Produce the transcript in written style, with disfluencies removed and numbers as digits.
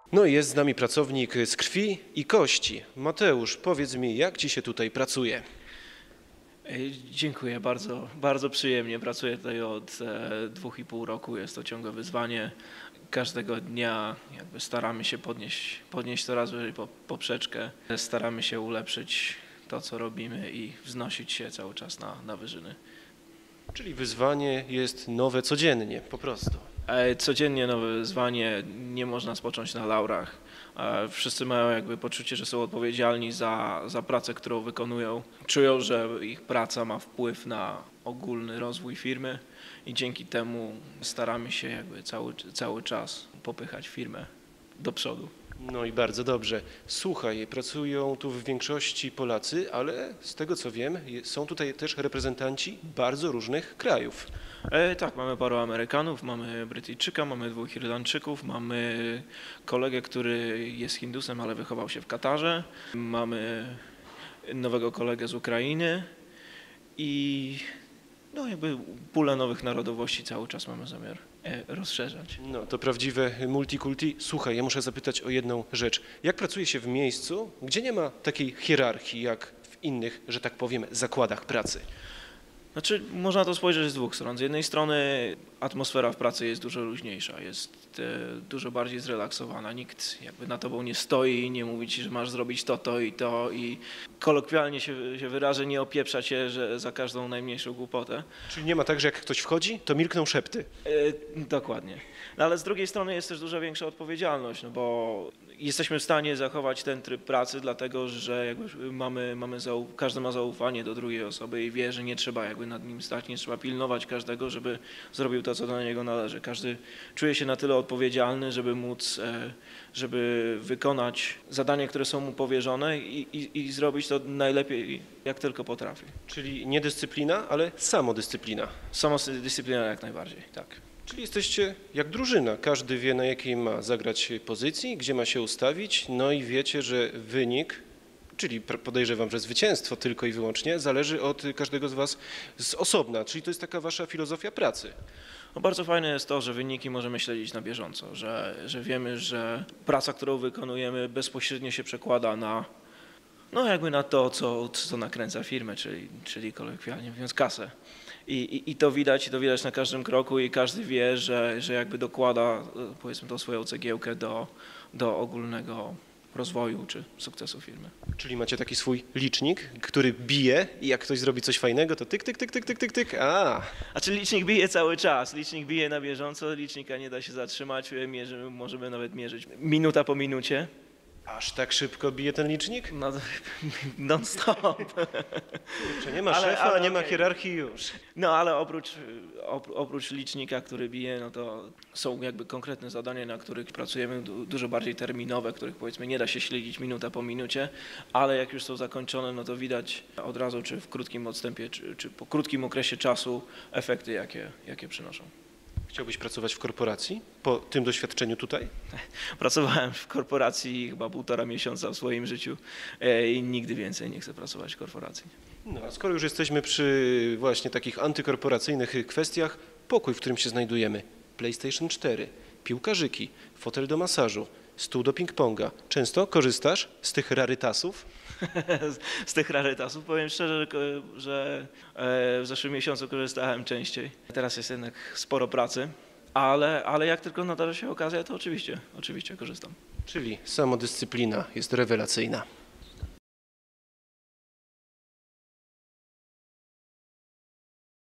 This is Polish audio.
No i jest z nami pracownik z krwi i kości. Mateusz, powiedz mi, jak ci się tutaj pracuje? Dziękuję bardzo, bardzo przyjemnie. Pracuję tutaj od 2,5 roku. Jest to ciągłe wyzwanie. Każdego dnia jakby staramy się podnieść coraz wyżej poprzeczkę. Staramy się ulepszyć to, co robimy i wznosić się cały czas na wyżyny. Czyli wyzwanie jest nowe codziennie, po prostu. Codziennie nowe wyzwanie, nie można spocząć na laurach. Wszyscy mają jakby poczucie, że są odpowiedzialni za pracę, którą wykonują. Czują, że ich praca ma wpływ na ogólny rozwój firmy i dzięki temu staramy się jakby cały czas popychać firmę do przodu. No i bardzo dobrze. Słuchaj, pracują tu w większości Polacy, ale z tego co wiem, są tutaj też reprezentanci bardzo różnych krajów. Tak, mamy paru Amerykanów, mamy Brytyjczyka, mamy 2 Irlandczyków, mamy kolegę, który jest Hindusem, ale wychował się w Katarze, mamy nowego kolegę z Ukrainy i no jakby pulę nowych narodowości cały czas mamy zamiar rozszerzać. No to prawdziwe multikulti. Słuchaj, ja muszę zapytać o jedną rzecz. Jak pracuje się w miejscu, gdzie nie ma takiej hierarchii jak w innych, że tak powiem, zakładach pracy? Znaczy, można to spojrzeć z dwóch stron. Z jednej strony atmosfera w pracy jest dużo luźniejsza, jest dużo bardziej zrelaksowana. Nikt jakby na tobą nie stoi i nie mówi ci, że masz zrobić to i to i kolokwialnie się wyrażę, nie opieprza cię, że za każdą najmniejszą głupotę. Czyli nie ma tak, że jak ktoś wchodzi, to milkną szepty. Dokładnie. No ale z drugiej strony jest też dużo większa odpowiedzialność, no bo jesteśmy w stanie zachować ten tryb pracy, dlatego że jakby każdy ma zaufanie do drugiej osoby i wie, że nie trzeba jakby nad nim stać, nie trzeba pilnować każdego, żeby zrobił to, co do niego należy. Każdy czuje się na tyle odpowiedzialny, żeby wykonać zadania, które są mu powierzone i zrobić to najlepiej, jak tylko potrafi. Czyli nie dyscyplina, ale samodyscyplina. Samodyscyplina jak najbardziej, tak. Czyli jesteście jak drużyna. Każdy wie, na jakiej ma zagrać pozycji, gdzie ma się ustawić, no i wiecie, że wynik, czyli podejrzewam, że zwycięstwo tylko i wyłącznie, zależy od każdego z was z osobna. Czyli to jest taka wasza filozofia pracy. No bardzo fajne jest to, że wyniki możemy śledzić na bieżąco, że wiemy, że praca, którą wykonujemy bezpośrednio się przekłada na to, co nakręca firmę, czyli kolokwialnie mówiąc kasę. I to widać na każdym kroku i każdy wie, że jakby dokłada, powiedzmy, tą swoją cegiełkę do ogólnego rozwoju czy sukcesu firmy. Czyli macie taki swój licznik, który bije i jak ktoś zrobi coś fajnego, to tyk, tyk, tyk, tyk, tyk, tyk, tyk, A czy licznik bije cały czas, licznik bije na bieżąco, licznika nie da się zatrzymać, możemy nawet mierzyć minuta po minucie. Aż tak szybko bije ten licznik? No, non-stop. Czy nie ma szefa, nie ma hierarchii już. No ale oprócz licznika, który bije, no to są jakby konkretne zadania, na których pracujemy, dużo bardziej terminowe, których powiedzmy nie da się śledzić minuta po minucie, ale jak już są zakończone, no to widać od razu, czy w krótkim odstępie, czy po krótkim okresie czasu efekty, jakie przynoszą. Chciałbyś pracować w korporacji po tym doświadczeniu tutaj? Pracowałem w korporacji chyba 1,5 miesiąca w swoim życiu i nigdy więcej nie chcę pracować w korporacji. No, a skoro już jesteśmy przy właśnie takich antykorporacyjnych kwestiach, pokój, w którym się znajdujemy, PlayStation 4, piłkarzyki, fotel do masażu, stół do ping-ponga. Często korzystasz z tych rarytasów? Z tych rarytasów powiem szczerze, że w zeszłym miesiącu korzystałem częściej. Teraz jest jednak sporo pracy, ale jak tylko nadarzy się okazja, to oczywiście korzystam. Czyli samodyscyplina jest rewelacyjna.